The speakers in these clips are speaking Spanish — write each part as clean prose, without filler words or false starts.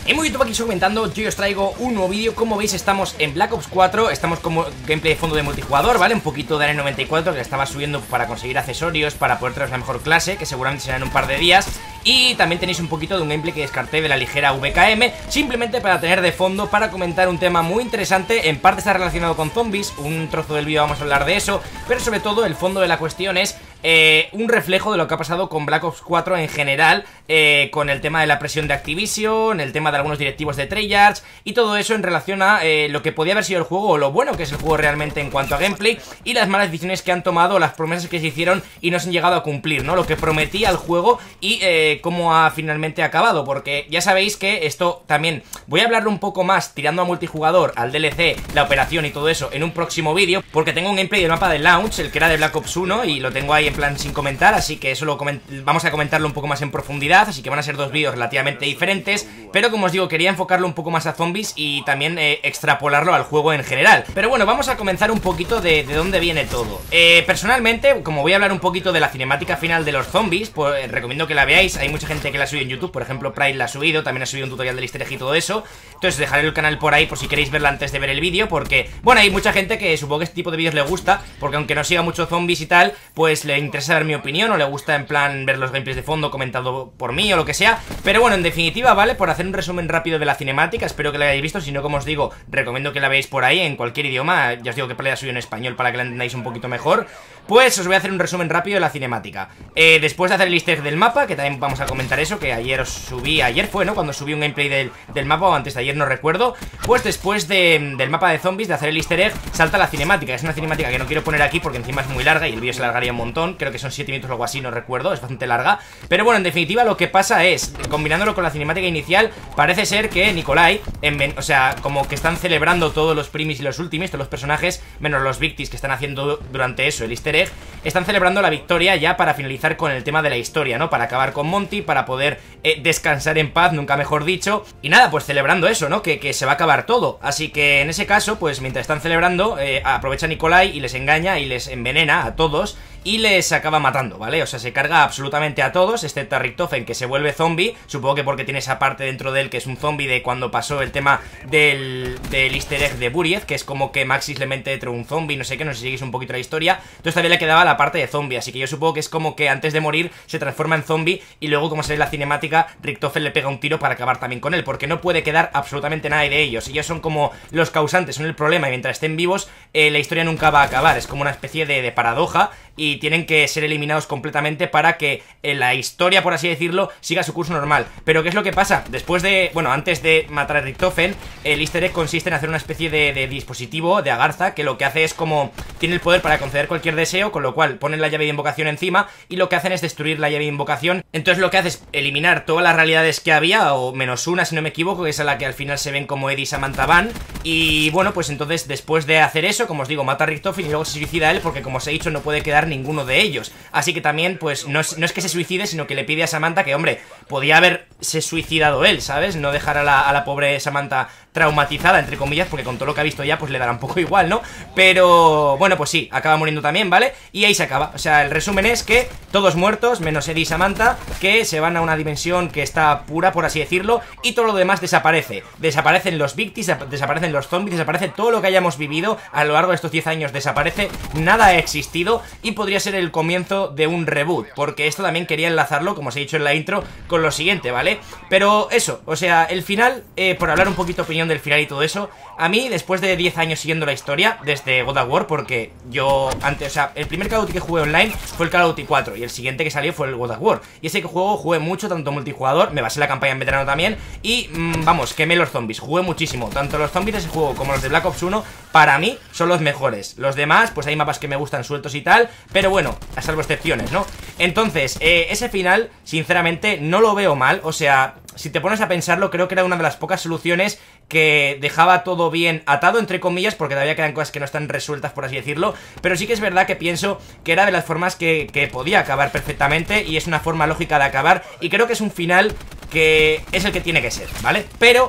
En muy YouTube aquí estoy comentando, yo os traigo un nuevo vídeo. Como veis estamos en Black Ops 4, estamos como gameplay de fondo de multijugador, ¿vale? Un poquito de AN94 que estaba subiendo para conseguir accesorios, para poder traeros la mejor clase, que seguramente será en un par de días. Y también tenéis un poquito de un gameplay que descarté de la ligera VKM, simplemente para tener de fondo, para comentar un tema muy interesante. En parte está relacionado con zombies, un trozo del vídeo vamos a hablar de eso, pero sobre todo el fondo de la cuestión es un reflejo de lo que ha pasado con Black Ops 4 en general, con el tema de la presión de Activision, el tema de algunos directivos de Treyarch y todo eso en relación a lo que podía haber sido el juego o lo bueno que es el juego realmente en cuanto a gameplay, y las malas decisiones que han tomado, las promesas que se hicieron y no se han llegado a cumplir, ¿no? Lo que prometía el juego y cómo ha finalmente acabado, porque ya sabéis que esto también voy a hablarlo un poco más tirando a multijugador, al DLC, la operación y todo eso en un próximo vídeo, porque tengo un gameplay del mapa de Launch, el que era de Black Ops 1, y lo tengo ahí en plan sin comentar, así que eso vamos a comentarlo un poco más en profundidad, así que van a ser dos vídeos relativamente diferentes, pero como os digo, quería enfocarlo un poco más a zombies y también extrapolarlo al juego en general. Pero bueno, vamos a comenzar un poquito de dónde viene todo. Personalmente, como voy a hablar un poquito de la cinemática final de los zombies, pues recomiendo que la veáis. Hay mucha gente que la ha subido en YouTube, por ejemplo Pride la ha subido, también ha subido un tutorial del easter egg y todo eso. Entonces dejaré el canal por ahí por si queréis verla antes de ver el vídeo, porque, bueno, hay mucha gente que supongo que este tipo de vídeos le gusta, porque aunque no siga mucho zombies y tal, pues le interesa dar mi opinión o le gusta en plan ver los gameplays de fondo comentado por mí o lo que sea. Pero bueno, en definitiva, ¿vale? Por hacer un resumen rápido de la cinemática, espero que la hayáis visto. Si no, como os digo, recomiendo que la veáis por ahí en cualquier idioma. Ya os digo que la suyo en español para que la entendáis un poquito mejor. Pues os voy a hacer un resumen rápido de la cinemática. Después de hacer el easter egg del mapa, que también vamos a comentar eso, que ayer os subí, ayer fue, ¿no? Cuando subí un gameplay del mapa, o antes de ayer, no recuerdo. Pues después del mapa de zombies, de hacer el easter egg, salta la cinemática. Es una cinemática que no quiero poner aquí porque encima es muy larga y el vídeo se largaría un montón. Creo que son 7 minutos o algo así, no recuerdo, es bastante larga. Pero bueno, en definitiva lo que pasa es, combinándolo con la cinemática inicial, parece ser que Nikolai, o sea, como que están celebrando todos los primis y los ultimis, todos los personajes, menos los victis que están haciendo durante eso el easter egg, están celebrando la victoria ya para finalizar con el tema de la historia, ¿no? Para acabar con Monty, para poder descansar en paz, nunca mejor dicho. Y nada, pues celebrando eso, ¿no? Que se va a acabar todo. Así que en ese caso, pues mientras están celebrando, aprovecha Nikolai y les engaña y les envenena a todos y les acaba matando, ¿vale? O sea, se carga absolutamente a todos, excepto a Richtofen, que se vuelve zombie. Supongo que porque tiene esa parte dentro de él que es un zombie de cuando pasó el tema del easter egg de Buried, que es como que Maxis le mete dentro un zombie, no sé qué, no sé si seguís un poquito la historia. Entonces todavía le quedaba la parte de zombie, así que yo supongo que es como que antes de morir se transforma en zombie y luego, como sale la cinemática, Richtofen le pega un tiro para acabar también con él, porque no puede quedar absolutamente nada de ellos. Ellos son como los causantes, son el problema, y mientras estén vivos la historia nunca va a acabar. Es como una especie de paradoja y tienen que ser eliminados completamente para que la historia, por así decirlo, siga su curso normal. Pero ¿qué es lo que pasa? Después de, bueno, antes de matar a Richtofen, el easter egg consiste en hacer una especie de dispositivo de Agartha, que lo que hace es como, tiene el poder para conceder cualquier deseo, con lo cual ponen la llave de invocación encima y lo que hacen es destruir la llave de invocación. Entonces lo que hace es eliminar todas las realidades que había, o menos una si no me equivoco, que es a la que al final se ven como Eddie y Samantha van. Y bueno, pues entonces después de hacer eso, como os digo, mata a Richtofen y luego se suicida él, porque como os he dicho no puede quedar ninguno de ellos. Así que también, pues, no es que se suicide, sino que le pide a Samantha que, hombre, podía haberse suicidado él, ¿sabes? No dejar a la pobre Samantha traumatizada, entre comillas, porque con todo lo que ha visto ya, pues le dará un poco igual, ¿no? Pero, bueno, pues sí, acaba muriendo también, ¿vale? Y ahí se acaba. O sea, el resumen es que todos muertos, menos Eddie y Samantha, que se van a una dimensión que está pura, por así decirlo, y todo lo demás desaparece. Desaparecen los victims, desaparecen los zombies, desaparece todo lo que hayamos vivido a lo largo de estos 10 años, desaparece, nada ha existido, y podría ser el comienzo de un reboot, porque esto también quería enlazarlo, como os he dicho en la intro, con lo siguiente, ¿vale? Pero eso, o sea, el final, por hablar un poquito opinión del final y todo eso, a mí, después de 10 años siguiendo la historia, desde God of War, porque yo antes, o sea, el primer Call of Duty que jugué online fue el Call of Duty 4, y el siguiente que salió fue el God of War, y ese juego jugué mucho, tanto multijugador, me basé en la campaña en veterano también, y vamos, quemé los zombies, jugué muchísimo, tanto los zombies de ese juego como los de Black Ops 1, para mí, son los mejores. Los demás, pues hay mapas que me gustan sueltos y tal, pero bueno, a salvo excepciones, ¿no? Entonces, ese final, sinceramente, no lo veo mal, o sea, si te pones a pensarlo, creo que era una de las pocas soluciones que dejaba todo bien atado, entre comillas, porque todavía quedan cosas que no están resueltas, por así decirlo, pero sí que es verdad que pienso que era de las formas que podía acabar perfectamente, y es una forma lógica de acabar, y creo que es un final que es el que tiene que ser, ¿vale? Pero,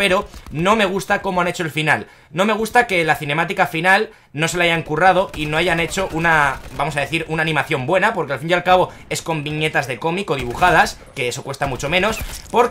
no me gusta cómo han hecho el final. No me gusta que la cinemática final no se la hayan currado y no hayan hecho una, vamos a decir, una animación buena, porque al fin y al cabo es con viñetas de cómic o dibujadas, que eso cuesta mucho menos, porque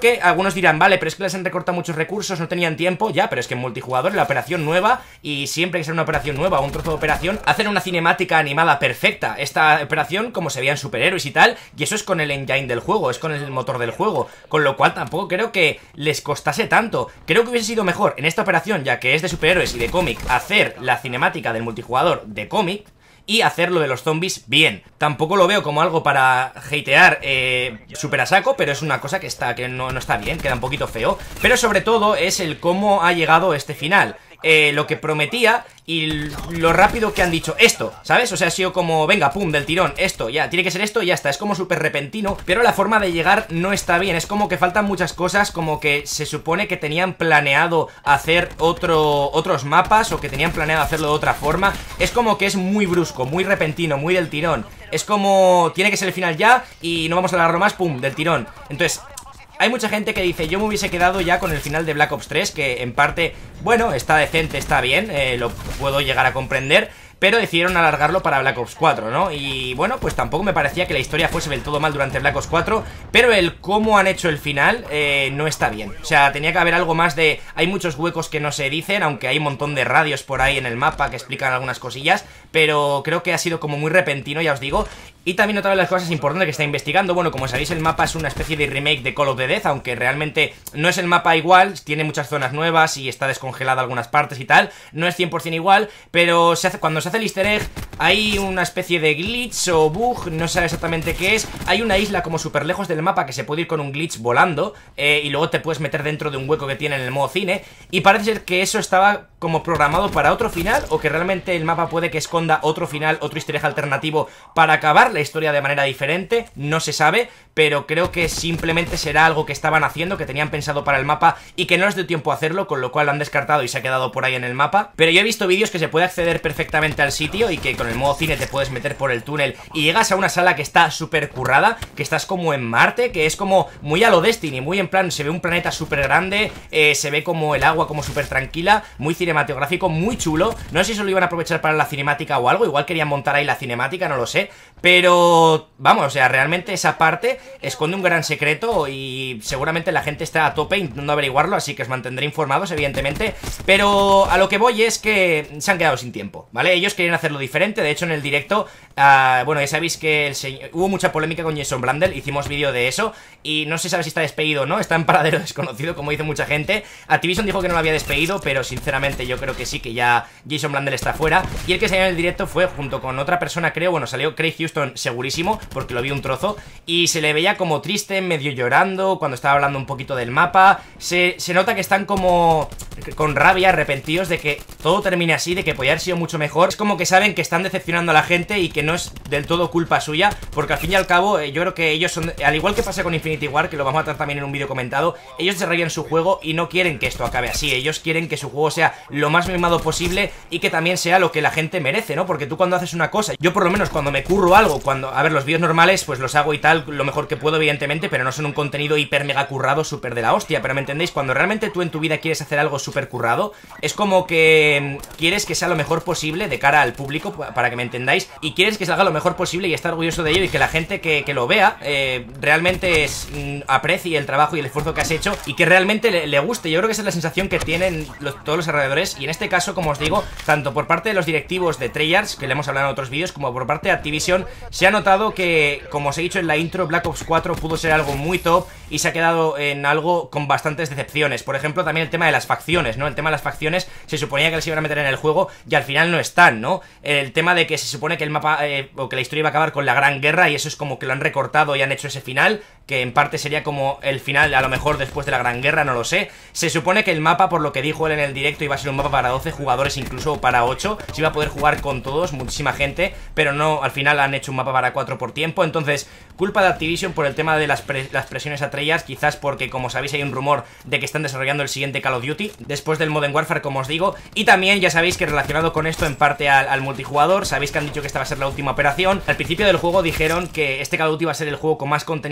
que algunos dirán, vale, pero es que les han recortado muchos recursos, no tenían tiempo, ya, pero es que en multijugador, la operación nueva, y siempre que sea una operación nueva o un trozo de operación, hacen una cinemática animada perfecta. Esta operación, como se veían superhéroes y tal, y eso es con el engine del juego, es con el motor del juego, con lo cual tampoco creo que les costase tanto. Creo que hubiese sido mejor en esta operación, ya que es de superhéroes y de cómic, hacer la cinemática del multijugador de cómic y hacerlo de los zombies bien. Tampoco lo veo como algo para hatear súper a saco, pero es una cosa que no está bien, queda un poquito feo. Pero sobre todo es el cómo ha llegado este final. Lo que prometía y lo rápido que han dicho esto, ¿sabes? O sea, ha sido como, venga, pum, del tirón, esto, ya, tiene que ser esto y ya está. Es como súper repentino, pero la forma de llegar no está bien. Es como que faltan muchas cosas, como que se supone que tenían planeado hacer otros mapas o que tenían planeado hacerlo de otra forma. Es como que es muy brusco, muy repentino, muy del tirón. Es como, tiene que ser el final ya y no vamos a alargarlo más, pum, del tirón. Entonces, hay mucha gente que dice, yo me hubiese quedado ya con el final de Black Ops 3, que en parte, bueno, está decente, está bien, lo puedo llegar a comprender, pero decidieron alargarlo para Black Ops 4, ¿no? Y bueno, pues tampoco me parecía que la historia fuese del todo mal durante Black Ops 4, pero el cómo han hecho el final no está bien. O sea, tenía que haber algo más de... Hay muchos huecos que no se dicen, aunque hay un montón de radios por ahí en el mapa que explican algunas cosillas, pero creo que ha sido como muy repentino, ya os digo. Y también otra de las cosas importantes que está investigando, bueno, como sabéis, el mapa es una especie de remake de Call of the Dead, aunque realmente no es el mapa igual, tiene muchas zonas nuevas y está descongelada algunas partes y tal, no es 100% igual, pero cuando se hace el easter egg hay una especie de glitch o bug, no sé exactamente qué es. Hay una isla como súper lejos del mapa que se puede ir con un glitch volando, y luego te puedes meter dentro de un hueco que tiene en el modo cine, y parece ser que eso estaba como programado para otro final, o que realmente el mapa puede que esconda otro final, otro easter egg alternativo para acabar la historia de manera diferente, no se sabe, pero creo que simplemente será algo que estaban haciendo, que tenían pensado para el mapa y que no les dio tiempo a hacerlo, con lo cual lo han descartado y se ha quedado por ahí en el mapa. Pero yo he visto vídeos que se puede acceder perfectamente al sitio y que con el modo cine te puedes meter por el túnel y llegas a una sala que está súper currada, que estás como en Marte, que es como muy a lo Destiny, muy en plan, se ve un planeta súper grande, se ve como el agua como súper tranquila, muy cinematográfico, muy chulo. No sé si eso lo iban a aprovechar para la cinemática o algo, igual querían montar ahí la cinemática, no lo sé, pero vamos, o sea, realmente esa parte esconde un gran secreto y seguramente la gente está a tope intentando averiguarlo, así que os mantendré informados, evidentemente. Pero a lo que voy es que se han quedado sin tiempo, ¿vale? Ellos querían hacerlo diferente, de hecho en el directo, bueno, ya sabéis que hubo mucha polémica con Jason Blundell, hicimos vídeo de eso, y no se sabe si está despedido o no, está en paradero desconocido, como dice mucha gente. Activision dijo que no lo había despedido, pero sinceramente yo creo que sí, que ya Jason Blundell está fuera. Y el que salió en el directo fue junto con otra persona, creo, bueno, salió Craig Houston segurísimo, porque lo vi un trozo, y se le veía como triste, medio llorando, cuando estaba hablando un poquito del mapa. Se nota que están como con rabia, arrepentidos de que todo termine así, de que podía haber sido mucho mejor. Es como que saben que están decepcionando a la gente y que no es del todo culpa suya, porque al fin y al cabo yo creo que ellos son, al igual que pasa con Infinity War, que lo vamos a tratar también en un vídeo comentado, ellos desarrollan su juego y no quieren que esto acabe así. Ellos quieren que su juego sea lo más mimado posible y que también sea lo que la gente merece, ¿no? Porque tú cuando haces una cosa, yo por lo menos cuando me curro algo, a ver, los vídeos normales pues los hago y tal, lo mejor que puedo evidentemente, pero no son un contenido hiper mega currado, súper de la hostia, pero ¿me entendéis? Cuando realmente tú en tu vida quieres hacer algo súper currado, es como que quieres que sea lo mejor posible de cara al público, para que me entendáis, y quieres que salga lo mejor posible y estar orgulloso de ello y que la gente que lo vea realmente aprecie el trabajo y el esfuerzo que has hecho y que realmente le guste. Yo creo que esa es la sensación que tienen todos los alrededores, y en este caso, como os digo, tanto por parte de los directivos de Treyarch, que le hemos hablado en otros vídeos, como por parte de Activision, se ha notado que, como os he dicho en la intro, Black Ops 4 pudo ser algo muy top y se ha quedado en algo con bastantes decepciones. Por ejemplo, también el tema de las facciones, ¿no? El tema de las facciones se suponía que les iban a meter en el juego y al final no están, ¿no? El tema de que se supone que el mapa o que la historia iba a acabar con la Gran Guerra, y eso es como que lo han recortado y han hecho ese final, que en parte sería como el final a lo mejor después de la Gran Guerra, no lo sé. Se supone que el mapa, por lo que dijo él en el directo, iba a ser un mapa para 12 jugadores, incluso para 8, se iba a poder jugar con todos, muchísima gente, pero no, al final han hecho un mapa para 4 por tiempo. Entonces, culpa de Activision por el tema de las presiones a Treyarch, quizás porque, como sabéis, hay un rumor de que están desarrollando el siguiente Call of Duty, después del Modern Warfare, como os digo, y también ya sabéis que relacionado con esto en parte al multijugador, sabéis que han dicho que esta va a ser la última operación. Al principio del juego dijeron que este Call of Duty va a ser el juego con más contenido en la historia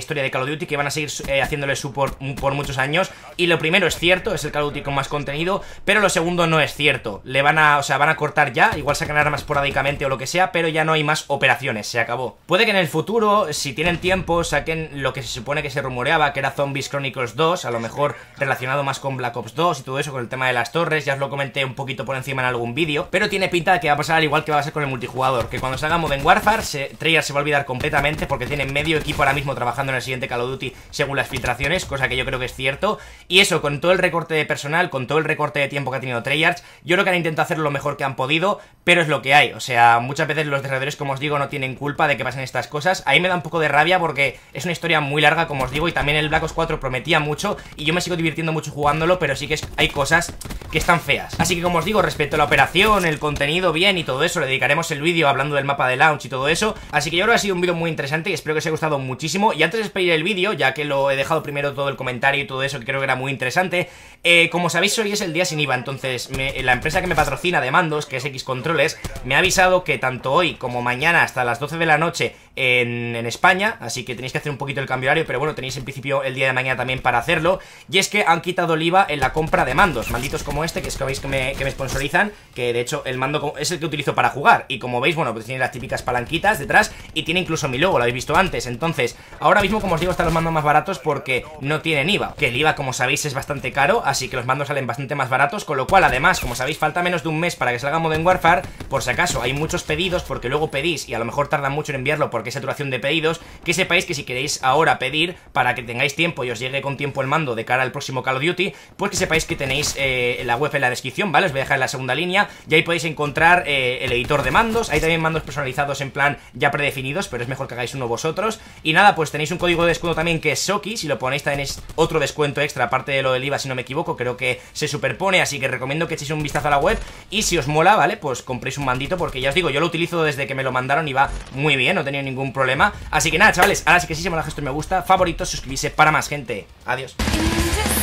historia de Call of Duty, que van a seguir haciéndole support por muchos años. Y lo primero es cierto, es el Call of Duty con más contenido, pero lo segundo no es cierto. Van a cortar ya, igual sacan armas esporádicamente o lo que sea, pero ya no hay más operaciones, se acabó. Puede que en el futuro, si tienen tiempo, saquen lo que se supone que se rumoreaba, que era Zombies Chronicles 2, a lo mejor relacionado más con Black Ops 2 y todo eso, con el tema de las torres. Ya os lo comenté un poquito por encima en algún vídeo, pero tiene pinta de que va a pasar al igual que va a ser con el multijugador, que cuando salga Modern Warfare, Treyarch se va a olvidar completamente, porque tiene medio equipo ahora mismo trabajando en el siguiente Call of Duty según las filtraciones, cosa que yo creo que es cierto. Y eso, con todo el recorte de personal, con todo el recorte de tiempo que ha tenido Treyarch, yo creo que han intentado hacer lo mejor que han podido, pero es lo que hay. O sea, muchas veces los desarrolladores, como os digo, no tienen culpa de que pasen estas cosas. A mí me da un poco de rabia porque es una historia muy larga, como os digo, y también el Black Ops 4 prometía mucho y yo me sigo divirtiendo mucho jugándolo, pero sí que hay cosas que están feas. Así que, como os digo, respecto a la operación, el contenido bien y todo eso, le dedicaremos el vídeo hablando del mapa de launch y todo eso. Así que yo creo que ha sido un vídeo muy interesante y espero que os haya gustado muchísimo. Y antes de despedir el vídeo, ya que lo he dejado primero todo el comentario y todo eso, que creo que era muy interesante, como sabéis, hoy es el día sin IVA, entonces la empresa que me patrocina de mandos, que es X-Controles, me ha avisado que tanto hoy como mañana hasta las 12 de la noche en España, así que tenéis que hacer un poquito el cambio horario, pero bueno, tenéis en principio el día de mañana también para hacerlo. Y es que han quitado el IVA en la compra de mandos, malditos como este, que es que veis que me sponsorizan, que de hecho el mando es el que utilizo para jugar. Y como veis, bueno, pues tiene las típicas palanquitas detrás y tiene incluso mi logo, lo habéis visto antes. Entonces, ahora mismo, como os digo, están los mandos más baratos porque no tienen IVA, que el IVA, como sabéis, es bastante caro, así que los mandos salen bastante más baratos, con lo cual, además, como sabéis, falta menos de un mes para que salga Modern Warfare. Por si acaso hay muchos pedidos, porque luego pedís y a lo mejor tardan mucho en enviarlo porque hay saturación de pedidos, que sepáis que si queréis ahora pedir, para que tengáis tiempo y os llegue con tiempo el mando de cara al próximo Call of Duty, pues que sepáis que tenéis la web en la descripción, ¿vale? Os voy a dejar en la segunda línea y ahí podéis encontrar el editor de mandos. Hay también mandos personalizados en plan ya predefinidos, pero es mejor que hagáis uno vosotros. Y nada, pues tenéis un código de descuento también que es Soki, si lo ponéis tenéis otro descuento extra, aparte de lo del IVA, si no me equivoco, creo que se superpone, así que recomiendo que echéis un vistazo a la web y si os mola, ¿vale? Pues compréis un mandito, porque ya os digo, yo lo utilizo desde que me lo mandaron y va muy bien, no he tenido ningún problema. Así que nada, chavales, ahora sí que sí, se me da gesto y me gusta, favoritos, suscribirse para más, gente. Adiós.